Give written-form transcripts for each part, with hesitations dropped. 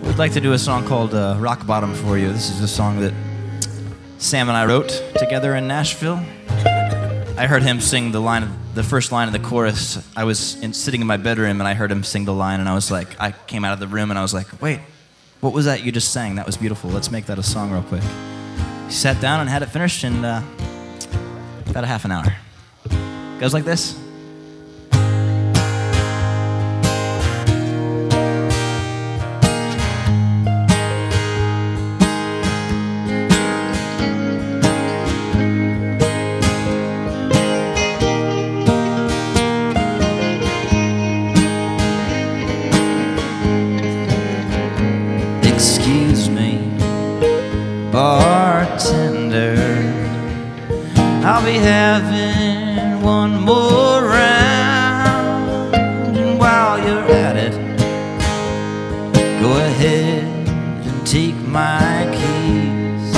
I'd like to do a song called Rock Bottom for you. This is a song that Sam and I wrote together in Nashville. I heard him sing the first line of the chorus. I was sitting in my bedroom and I heard him sing the line, and I was like, I came out of the room and I was like, wait, what was that you just sang? That was beautiful. Let's make that a song real quick. He sat down and had it finished in about a half an hour. Goes like this. Excuse me, bartender, I'll be having one more round, and while you're at it, go ahead and take my keys.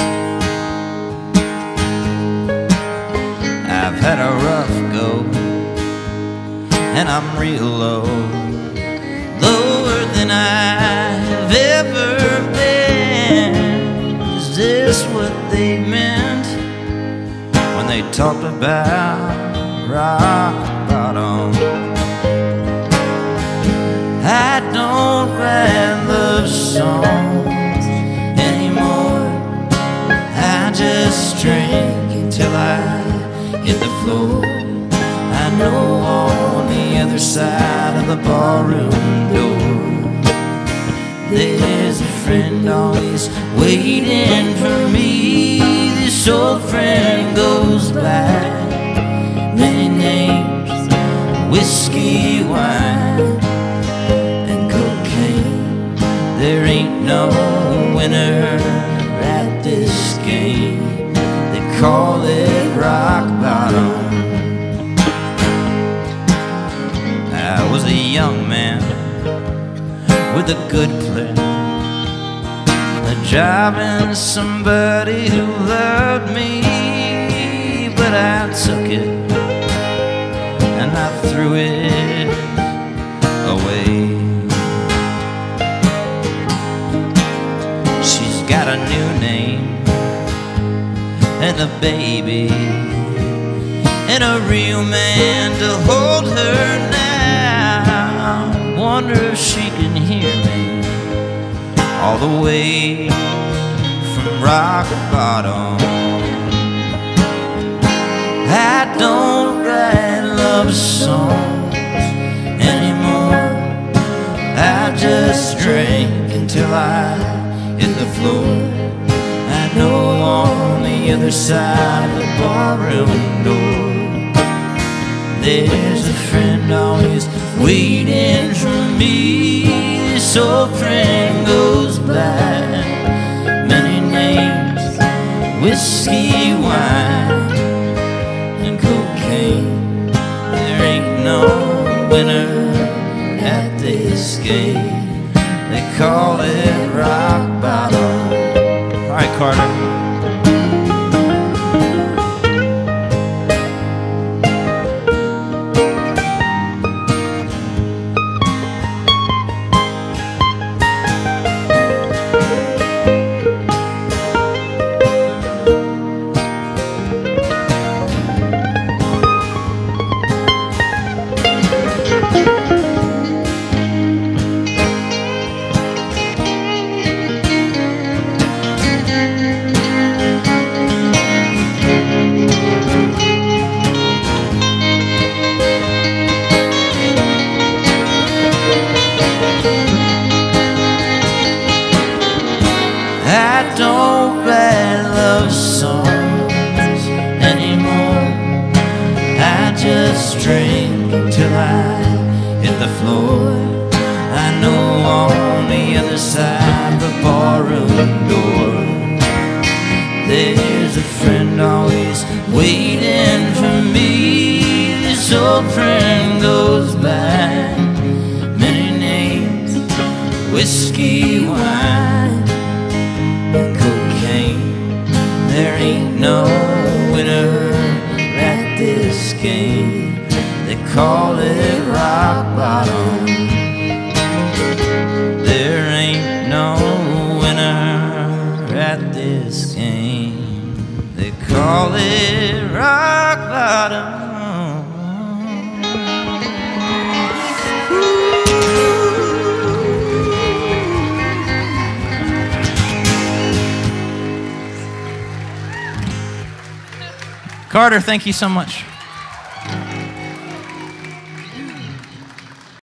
I've had a rough go, and I'm real low, lower than I've ever been. Is this what they meant when they talked about rock bottom? I don't write love songs anymore. I just drink until I hit the floor. I know on the other side of the barroom door, there's a friend always waiting for me. This old friend goes by many names: whiskey, wine, and cocaine. There ain't no winner at this game. They call it rock bottom. I was a young man with a good plan, a job and somebody who loved me, but I took it and I threw it away. She's got a new name and a baby and a real man to hold her now. Wonder if she can hear me all the way from rock bottom. I don't write love songs anymore. I just drink until I hit the floor. I know on the other side of the barroom door, there's a friend always waiting for me. This old friend goes by many names: whiskey, wine, and cocaine. There ain't no winner at this game. They call it rock bottom. All right, Carter. I don't write love songs anymore. I just drink until I hit the floor. I know on the other side of the barroom door, there's a friend always waiting for me. This old friend goes by many names: whiskey, wine, and cocaine. There ain't no winner at this game. They call it rock bottom. There ain't no hit rock bottom. Carter, thank you so much.